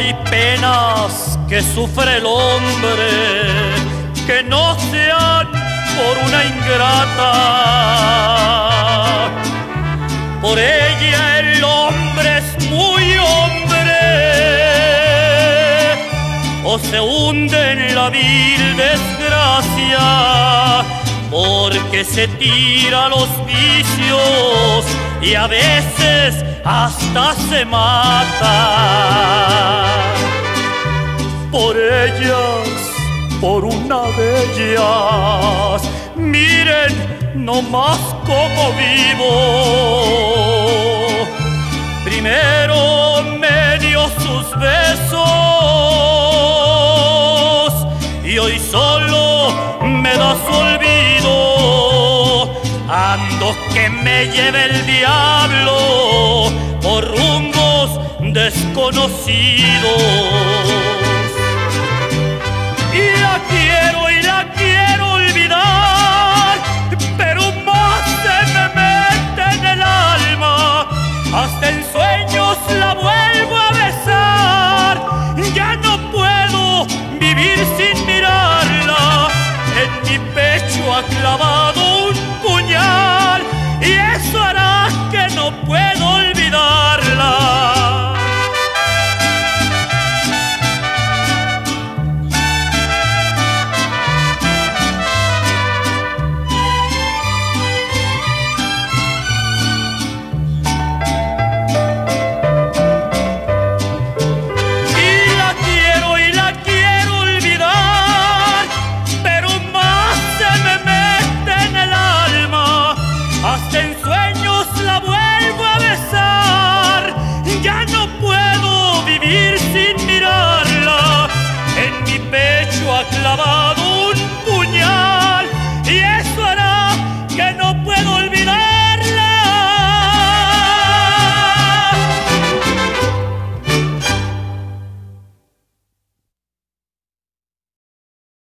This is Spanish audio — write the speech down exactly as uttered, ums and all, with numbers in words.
hay penas que sufre el hombre que no sean por una ingrata. Por ella el hombre es muy hombre, o se hunde en la vil desgracia, porque se tira a los vicios y a veces hasta se mata. Por ellas, por una de ellas, miren nomás cómo vivo. Primero me dio sus besos y hoy solo me da su olvido. Ando que me lleve el diablo por rumbos desconocidos. Y la quiero y la quiero olvidar, pero más se me mete en el alma. Hasta en sueños la vuelvo a besar. Ya no puedo vivir sin mirarla. En mi pecho ha clavado